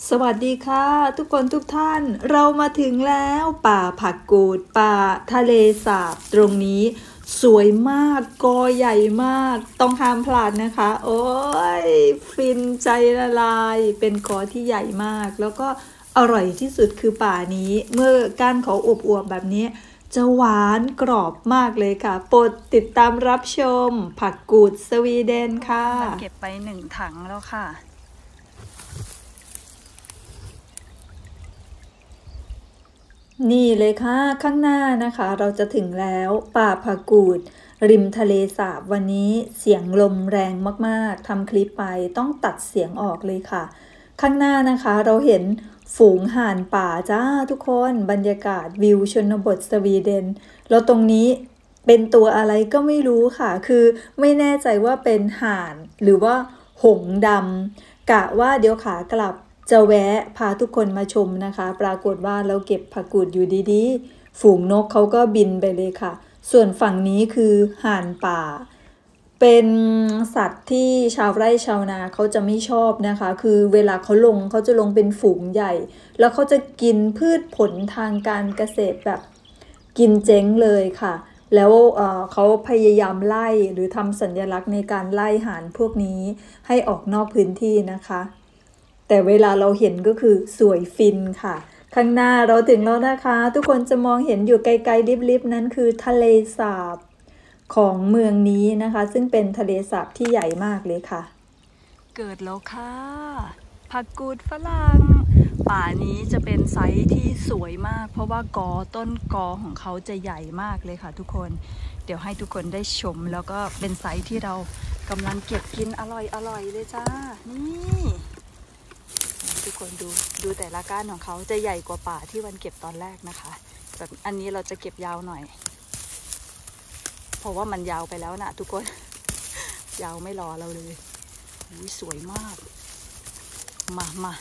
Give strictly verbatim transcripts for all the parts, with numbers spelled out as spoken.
สวัสดีค่ะทุกคนทุกท่านเรามาถึงแล้วป่าผักกูดป่าทะเลสาบตรงนี้สวยมากกอใหญ่มากต้องห้ามพลาดนะคะโอ้ยฟินใจละลายเป็นกอที่ใหญ่มากแล้วก็อร่อยที่สุดคือป่านี้เมื่อก้านเขาอวบๆแบบนี้จะหวานกรอบมากเลยค่ะโปรดติดตามรับชมผักกูดสวีเดนค่ะเก็บไปหนึ่งถังแล้วค่ะนี่เลยค่ะข้างหน้านะคะเราจะถึงแล้วป่าผักกูดริมทะเลสาบวันนี้เสียงลมแรงมากๆทำคลิปไปต้องตัดเสียงออกเลยค่ะข้างหน้านะคะเราเห็นฝูงห่านป่าจ้าทุกคนบรรยากาศวิวชนบทสวีเดนแล้วตรงนี้เป็นตัวอะไรก็ไม่รู้ค่ะคือไม่แน่ใจว่าเป็นห่านหรือว่าหงส์ดำกะว่าเดี๋ยวขากลับจะแวะพาทุกคนมาชมนะคะปรากฏว่าเราเก็บผักกูดอยู่ดีๆฝูงนกเขาก็บินไปเลยค่ะส่วนฝั่งนี้คือห่านป่าเป็นสัตว์ที่ชาวไร่ชาวนาเขาจะไม่ชอบนะคะคือเวลาเขาลงเขาจะลงเป็นฝูงใหญ่แล้วเขาจะกินพืชผลทางการเกษตรแบบกินเจ๊งเลยค่ะแล้ว เอ่อ เขาพยายามไล่หรือทำสัญลักษณ์ในการไล่ห่านพวกนี้ให้ออกนอกพื้นที่นะคะแต่เวลาเราเห็นก็คือสวยฟินค่ะข้างหน้าเราถึงแล้วนะคะทุกคนจะมองเห็นอยู่ไกลๆลิบๆนั้นคือทะเลสาบของเมืองนี้นะคะซึ่งเป็นทะเลสาบที่ใหญ่มากเลยค่ะเกิดแล้วค่ะผักกูดฝรั่งป่านี้จะเป็นไซส์ที่สวยมากเพราะว่ากอต้นกอของเขาจะใหญ่มากเลยค่ะทุกคนเดี๋ยวให้ทุกคนได้ชมแล้วก็เป็นไซส์ที่เรากำลังเก็บกินอร่อยอร่อยเลยจ้านี่ทุกคนดูดูแต่ละก้านของเขาจะใหญ่กว่าป่าที่วันเก็บตอนแรกนะคะแบบอันนี้เราจะเก็บยาวหน่อยเพราะว่ามันยาวไปแล้วนะทุกคนยาวไม่รอเราเลยสวยมากมามา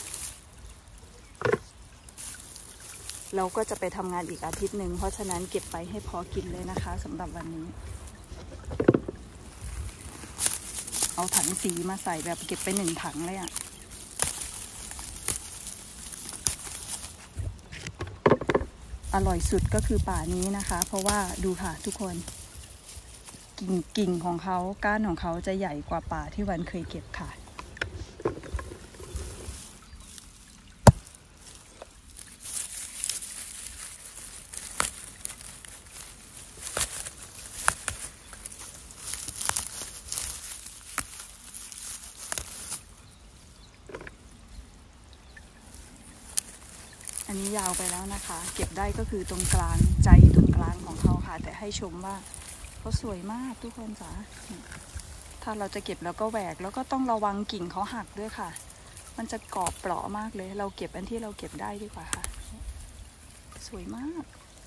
เราก็จะไปทำงานอีกอาทิตย์หนึ่งเพราะฉะนั้นเก็บไปให้พอกินเลยนะคะสำหรับวันนี้เอาถังสีมาใส่แบบเก็บไปหนึ่งถังเลยอะอร่อยสุดก็คือป่านี้นะคะเพราะว่าดูค่ะทุกคนกิ่งกิ่งของเขาก้านของเขาจะใหญ่กว่าป่าที่วันเคยเก็บค่ะอันนี้ยาวไปแล้วนะคะเก็บได้ก็คือตรงกลางใจตรงกลางของเขาค่ะแต่ให้ชมว่าเขาสวยมากทุกคนจ๋าถ้าเราจะเก็บแล้วก็แหวกแล้วก็ต้องระวังกิ่งเขาหักด้วยค่ะมันจะกรอบเปราะมากเลยเราเก็บอันที่เราเก็บได้ดีกว่าค่ะสวยมาก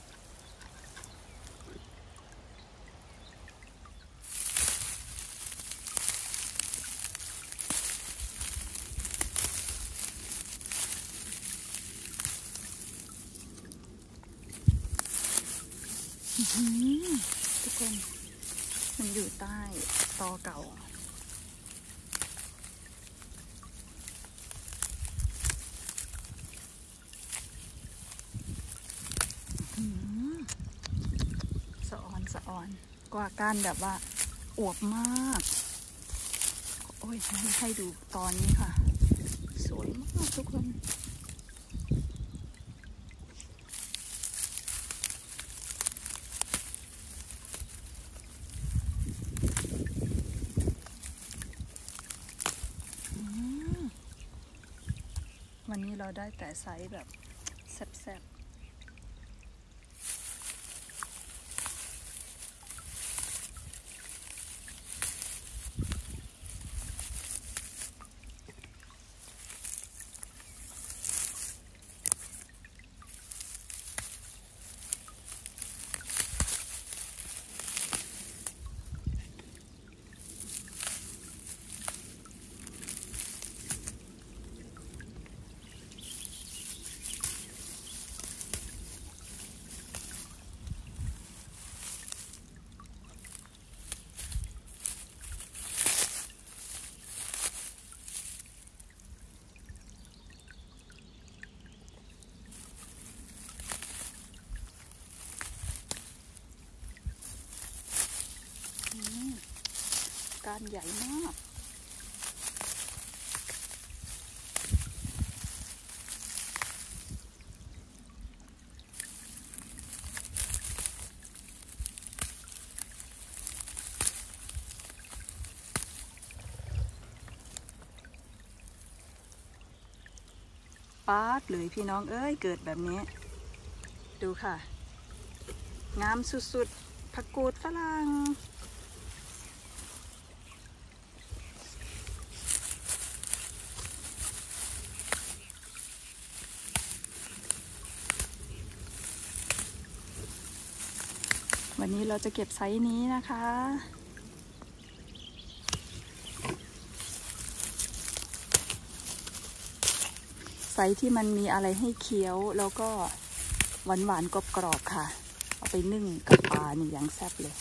ทุกคนมันอยู่ใต้ตอเก่าสะออนสะออนกว่าก้านแบบว่าอวบมากโอ้ยให้ให้ดูตอนนี้ค่ะสวยมากทุกคนวันนี้เราได้แต่ไซส์แบบแซ่บๆก้านใหญ่มากป๊าดเลยพี่น้องเอ้ยเกิดแบบนี้ดูค่ะงามสุดๆผักกูดฝรั่งวันนี้เราจะเก็บไซส์นี้นะคะไซส์ที่มันมีอะไรให้เคี้ยวแล้วก็หวานหวานกรอบกรอบค่ะเอาไปนึ่งกับปลานี่ยังแซ่บเลย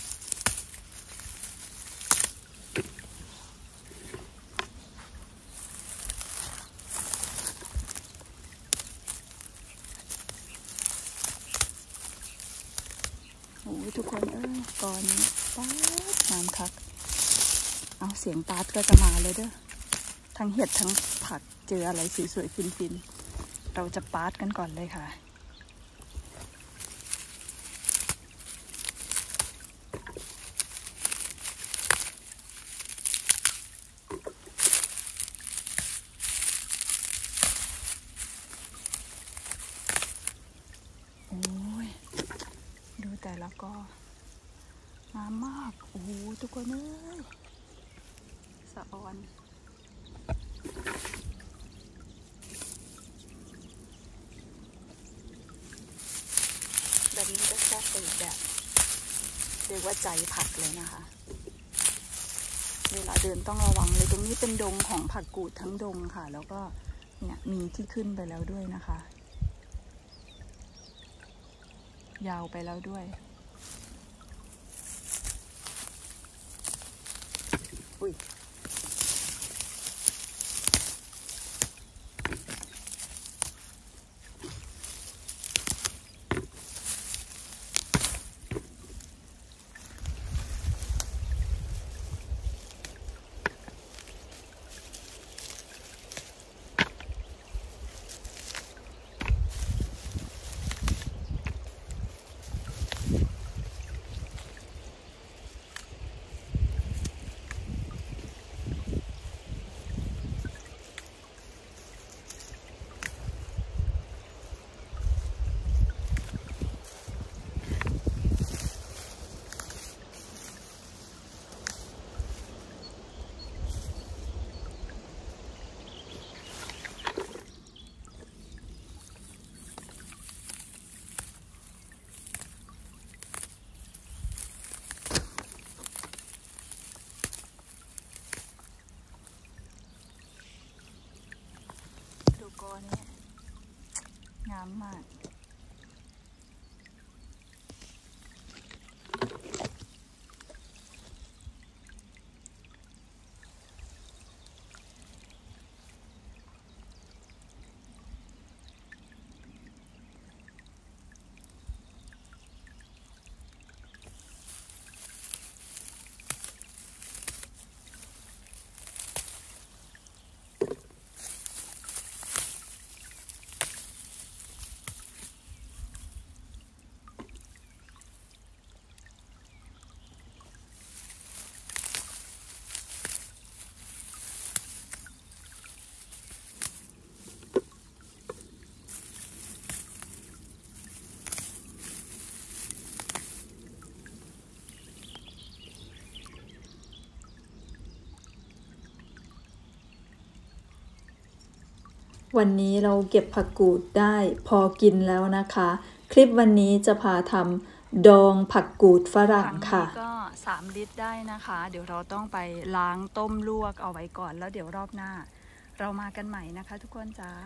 โอ้ยทุกคนเอ้ยตอนนี้ป๊าดน้ำคักเอาเสียงตาดก็จะมาเลยเด้อทั้งเห็ดทั้งผักเจออะไรสวยๆฟินๆเราจะปาดกันก่อนเลยค่ะโอ้ยดูแต่ละก็งามมากโอ้โหทุกคนเอ้ยสะออนแบบนี้ก็แซ่บไปอีกแบบเรียกว่าใจผักเลยนะคะเวลาเดินต้องระวังเลยตรงนี้เป็นดงของผักกูดทั้งดงค่ะแล้วก็เนี่ยมีที่ขึ้นไปแล้วด้วยนะคะยาวไปแล้วด้วยอุ้ยกอนี้งามมากวันนี้เราเก็บผักกูดได้พอกินแล้วนะคะคลิปวันนี้จะพาทำดองผักกูดฝรั่งค่ะก็สามลิตรได้นะคะเดี๋ยวเราต้องไปล้างต้มลวกเอาไว้ก่อนแล้วเดี๋ยวรอบหน้าเรามากันใหม่นะคะทุกคนจ้า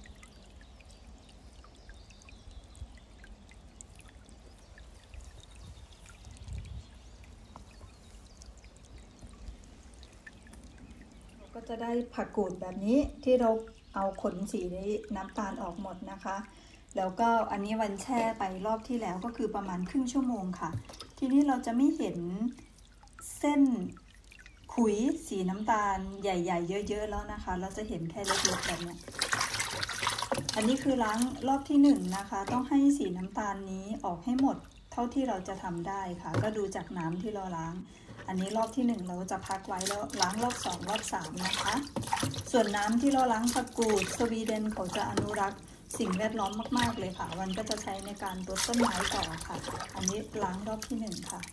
ก็จะได้ผักกูดแบบนี้ที่เราเอาขนสีน้ำตาลออกหมดนะคะแล้วก็อันนี้วันแช่ไปรอบที่แล้วก็คือประมาณครึ่งชั่วโมงค่ะทีนี้เราจะไม่เห็นเส้นขุยสีน้ำตาลใหญ่ๆเยอะๆแล้วนะคะเราจะเห็นแค่เล็กๆแบบนี้อันนี้คือล้างรอบที่หนึ่งนะคะต้องให้สีน้ำตาลนี้ออกให้หมดเท่าที่เราจะทำได้ค่ะก็ดูจากน้ำที่เราล้างอันนี้รอบที่หนึ่งเราจะพักไว้แล้วล้างรอบสองรอบสามนะคะส่วนน้ำที่เราล้างผักกูดสวีเดนเขาจะอนุรักษ์สิ่งแวดล้อมมากๆเลยค่ะวันก็จะใช้ในการรดต้นไม้ต่อค่ะอันนี้ล้างรอบที่หนึ่งค่ะ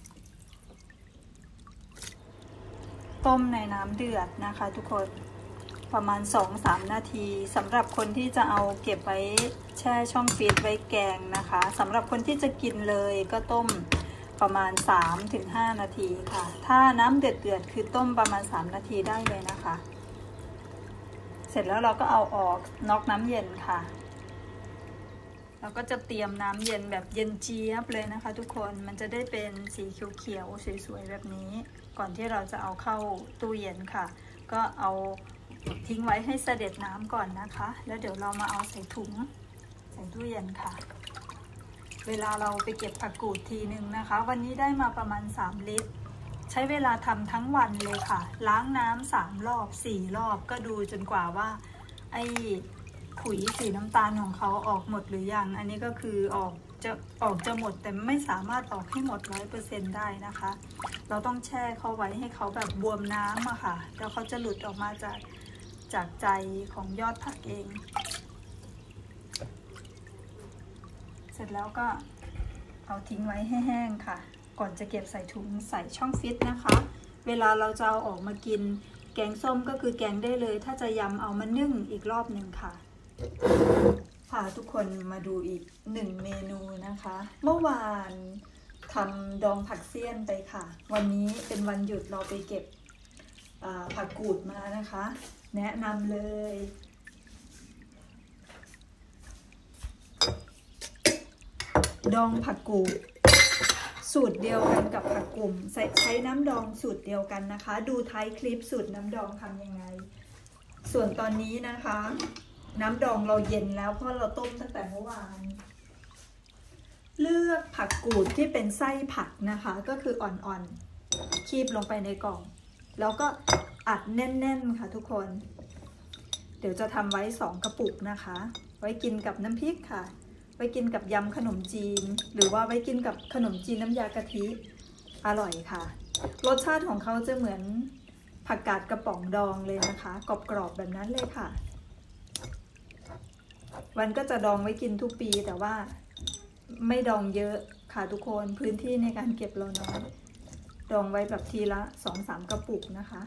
ต้มในน้ำเดือดนะคะทุกคนประมาณ สองถึงสาม นาทีสำหรับคนที่จะเอาเก็บไว้แช่ช่องฟรีซไว้แกงนะคะสำหรับคนที่จะกินเลยก็ต้มประมาณ สามถึงห้า นาทีค่ะถ้าน้ำเดือดเดือดคือต้มประมาณสามนาทีได้เลยนะคะเสร็จแล้วเราก็เอาออกน็อกน้ำเย็นค่ะเราก็จะเตรียมน้ำเย็นแบบเย็นเจี๊ยบเลยนะคะทุกคนมันจะได้เป็นสีเขียวๆสวยๆแบบนี้ก่อนที่เราจะเอาเข้าตู้เย็นค่ะก็เอาทิ้งไว้ให้เสด็จน้ำก่อนนะคะแล้วเดี๋ยวเรามาเอาใส่ถุงใส่ตู้เย็นค่ะเวลาเราไปเก็บผักกูดทีนึงนะคะวันนี้ได้มาประมาณสามลิตรใช้เวลาทำทั้งวันเลยค่ะล้างน้ำสามรอบสี่รอบก็ดูจนกว่าว่าไอ้ขุยสีน้ำตาลของเขาออกหมดหรือยังอันนี้ก็คือออกจะออกจะหมดแต่ไม่สามารถออกให้หมด ร้อยเปอร์เซ็นต์ ได้นะคะเราต้องแช่เขาไว้ให้เขาแบบบวมน้ำอะค่ะแล้วเขาจะหลุดออกมาจากจากใจของยอดผักเองเสร็จแล้วก็เอาทิ้งไว้ให้แห้งค่ะก่อนจะเก็บใส่ถุงใส่ช่องฟิตนะคะเวลาเราจะเอาออกมากินแกงส้มก็คือแกงได้เลยถ้าจะยำเอามานึ่งอีกรอบหนึ่งค่ะพาทุกคนมาดูอีกหนึ่งเมนูนะคะเมื่อวานทำดองผักเสี้ยนไปค่ะวันนี้เป็นวันหยุดเราไปเก็บผักกูดมานะคะแนะนำเลยดองผักกูดสูตรเดียวกันกับผักกุ่มใช้ใช้น้ำดองสูตรเดียวกันนะคะดูท้ายคลิปสูตรน้ำดองทำยังไงส่วนตอนนี้นะคะน้ำดองเราเย็นแล้วเพราะเราต้มตั้งแต่เมื่อวานเลือกผักกูดที่เป็นไส้ผักนะคะก็คืออ่อนๆคีบลงไปในกล่องแล้วก็อัดแน่นๆค่ะทุกคนเดี๋ยวจะทำไว้สองกระปุกนะคะไว้กินกับน้ำพริกค่ะไว้กินกับยำขนมจีนหรือว่าไว้กินกับขนมจีนน้ำยากะทิอร่อยค่ะรสชาติของเขาจะเหมือนผักกาดกระป๋องดองเลยนะคะกรอบๆแบบนั้นเลยค่ะวันก็จะดองไว้กินทุกปีแต่ว่าไม่ดองเยอะค่ะทุกคนพื้นที่ในการเก็บเราน้อยดองไว้แบบทีละ สองถึงสาม กระปุกนะคะ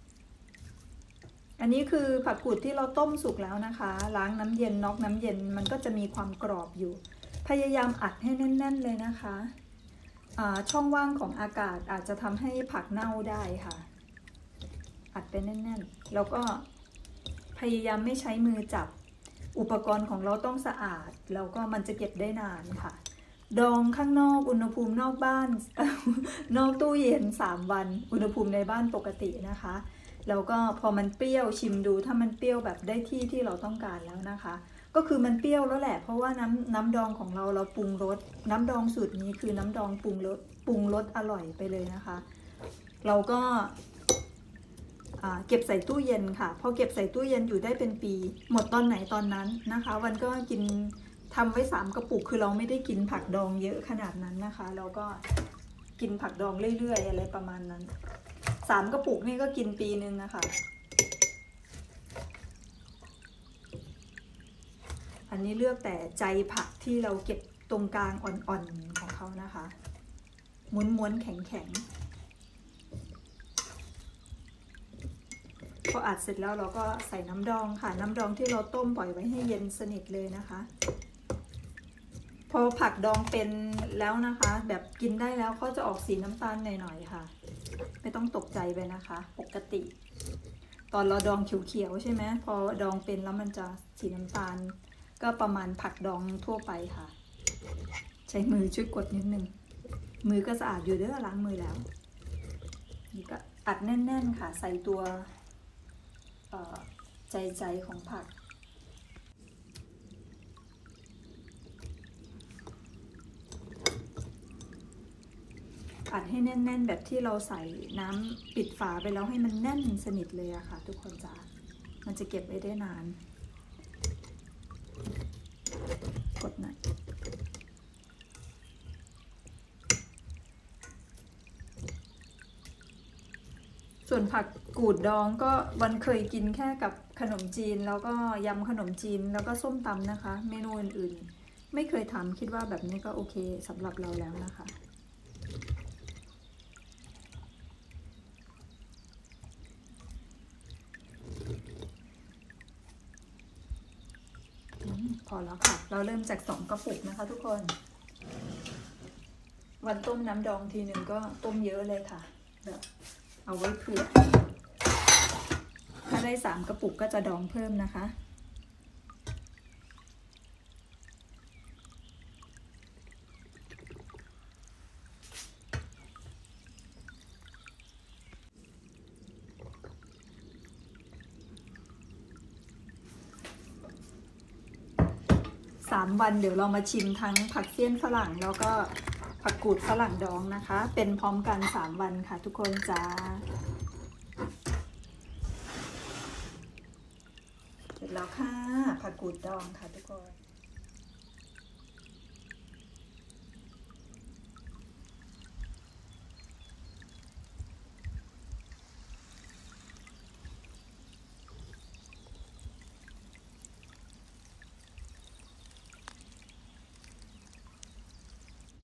อันนี้คือผักกูดที่เราต้มสุกแล้วนะคะล้างน้ำเย็นน็อกน้ำเย็นมันก็จะมีความกรอบอยู่พยายามอัดให้แน่นๆเลยนะคะช่องว่างของอากาศอาจจะทำให้ผักเน่าได้ค่ะอัดไปแน่นๆแล้วก็พยายามไม่ใช้มือจับอุปกรณ์ของเราต้องสะอาดแล้วก็มันจะเก็บได้นานค่ะดองข้างนอกอุณหภูมินอกบ้าน นอกตู้เย็นสามวันอุณหภูมิในบ้านปกตินะคะแล้วก็พอมันเปรี้ยวชิมดูถ้ามันเปรี้ยวแบบได้ที่ที่เราต้องการแล้วนะคะก็คือมันเปรี้ยวแล้วแหละเพราะว่าน้ำน้ำดองของเราเราปรุงรสน้ำดองสูตรนี้คือน้ำดองปรุงรสปรุงรสอร่อยไปเลยนะคะเราก็เก็บใส่ตู้เย็นค่ะพอเก็บใส่ตู้เย็นอยู่ได้เป็นปีหมดตอนไหนตอนนั้นนะคะวันก็กินทำไว้สามกระปุกคือเราไม่ได้กินผักดองเยอะขนาดนั้นนะคะเราก็กินผักดองเรื่อยๆอะไรประมาณนั้นสามกระปุกนี่ก็กินปีนึงนะคะอันนี้เลือกแต่ใจผักที่เราเก็บตรงกลางอ่อนๆของเขานะคะม้วนๆแข็งๆพออัดเสร็จแล้วเราก็ใส่น้ำดองค่ะน้ำดองที่เราต้มปล่อยไว้ให้เย็นสนิทเลยนะคะพอผักดองเป็นแล้วนะคะแบบกินได้แล้วเขาจะออกสีน้ำตาลหน่อยๆค่ะไม่ต้องตกใจไปนะคะปกติตอนเราดองเขียวๆใช่ไหมพอดองเป็นแล้วมันจะสีน้ำตาลก็ประมาณผักดองทั่วไปค่ะใช้มือช่วยกดนิดนึงมือก็สะอาดอยู่เด้อล้างมือแล้วนี่ก็อัดแน่นๆค่ะใส่ตัวใจใจของผักอผัดให้แน่นๆแบบที่เราใส่น้ำปิดฝาไปแล้วให้มันแน่นสนิทเลยอะค่ะทุกคนจ้ามันจะเก็บไว้ได้นานกดหน่อยส่วนผักกูดดองก็วันเคยกินแค่กับขนมจีนแล้วก็ยำขนมจีนแล้วก็ส้มตำนะคะเมนูอื่นๆไม่เคยทำคิดว่าแบบนี้ก็โอเคสำหรับเราแล้วนะคะพอแล้วค่ะเราเริ่มจากสองกระปุกนะคะทุกคนวันต้มน้ำดองทีหนึ่งก็ต้มเยอะเลยค่ะแบบเอาไว้เผื่อถ้าได้สามกระปุกก็จะดองเพิ่มนะคะสามวันเดี๋ยวเรามาชิมทั้งผักเสี้ยนฝรั่งแล้วก็ผักกูดฝรั่งดองนะคะเป็นพร้อมกันสามวันค่ะทุกคนจ้าเสร็จแล้วค่ะผักกูดดองค่ะทุกคน